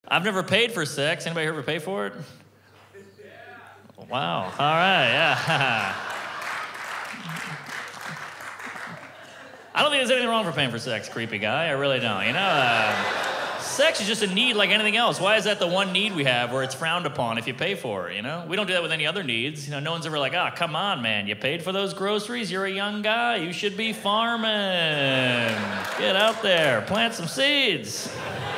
I've never paid for sex. Anybody ever pay for it? Wow. All right, yeah. I don't think there's anything wrong for paying for sex, creepy guy. I really don't. Sex is just a need like anything else. Why is that the one need we have where it's frowned upon if you pay for it, We don't do that with any other needs. No one's ever like, come on, man. You paid for those groceries? You're a young guy. You should be farming. Get out there. Plant some seeds.